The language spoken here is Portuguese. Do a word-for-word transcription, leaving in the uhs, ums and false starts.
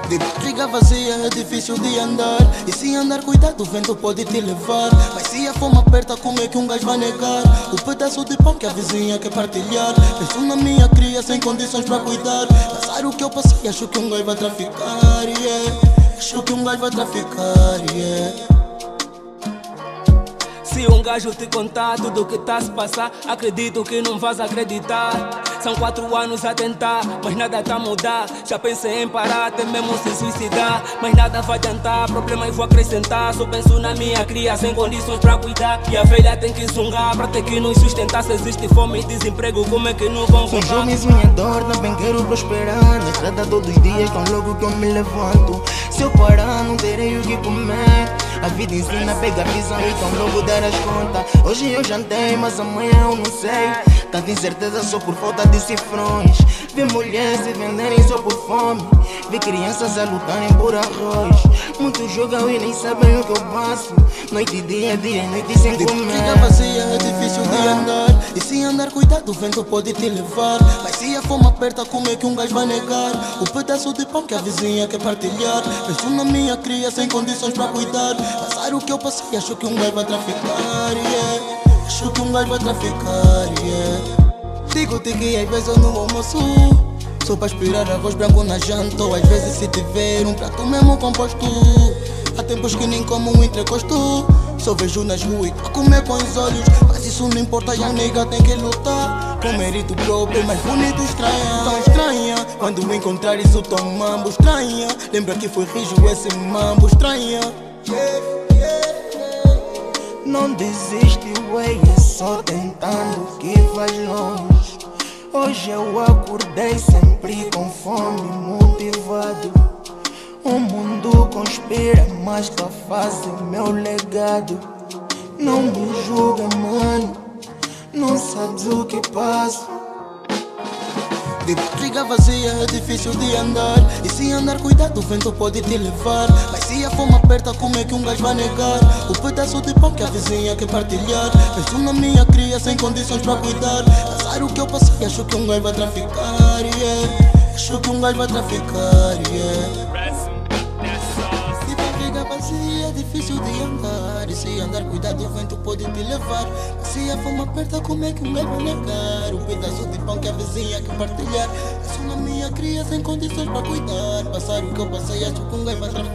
De barriga vazia é difícil de andar. E se andar cuidado o vento pode te levar. Mas se a fome aperta como é que um gajo vai negar o pedaço de pão que a vizinha quer partilhar? Penso na minha cria sem condições para cuidar. Passar o que eu passei acho que um gajo vai traficar, yeah. Acho que um gajo vai traficar, yeah. Se um gajo te contar tudo o que tá a se passar, acredito que não vais acreditar. São quatro anos a tentar, mas nada tá a mudar. Já pensei em parar, até mesmo se suicidar, mas nada vai adiantar, problema eu vou acrescentar. Só penso na minha cria, sem condições pra cuidar. E a velha tem que zungar, pra ter que nos sustentar. Se existe fome e desemprego, como é que não vão Com comprar? jovens minha dor, também quero prosperar. Na estrada todos os dias, tão logo que eu me levanto. Se eu parar, não terei o que comer. A vida ensina a pegar visão e tão logo dar as contas. Hoje eu jantei, mas amanhã eu não sei. Tanta incerteza só por falta de cifrões. Vi mulheres se venderem só por fome. Vi crianças a lutarem por arroz. Muitos jogam e nem sabem o que eu passo. Noite e dia, dia e noite sem comer. De barriga vazia é difícil de andar. E se andar cuidado o vento pode te levar. Mas se a fome aperta como é que um gajo vai negar o pedaço de pão que a vizinha quer partilhar? Penso na minha cria sem condições para cuidar. Passar o que eu passei acho que um gajo vai traficar, yeah. Acho que um gajo vai traficar, yeah. Digo-te que às vezes eu não almoço só para esperar arroz branco na janta. Ou às vezes se tiver um prato mesmo composto. Há tempos que nem como um entrecosto. Só vejo nas ruas a comer com os olhos. Mas isso não importa, a nega tem que lutar com mérito próprio, mais bonito estranha. Tão estranha, quando me encontrares o tão mambo estranha. Lembra que foi rijo esse mambo estranha, yeah, yeah, yeah. Não desiste, ué, é só tentando que vais longe. Hoje eu acordei sempre com fome, motivado. O mundo conspira, mas tá fazendo meu legado. Não me julga, mano, não sabes o que passo. De barriga vazia é difícil de andar. E se andar cuidado o vento pode te levar. Mas se a fome aperta como é que um gajo vai negar o pedaço de pão que a vizinha quer partilhar? Penso na minha cria sem condições para cuidar. Passar o que eu passei acho que um gajo vai traficar, yeah. Acho que um gajo vai traficar, yeah. De barriga vazia é difícil de andar. E se andar cuidado o vento pode te levar. Mas se a fome aperta como é que um gajo vai negar o pedaço de pão que a vizinha quer partilhar? Penso na minha cria sem condições para cuidar. Passar o que eu passei acho que um gajo vai traficar.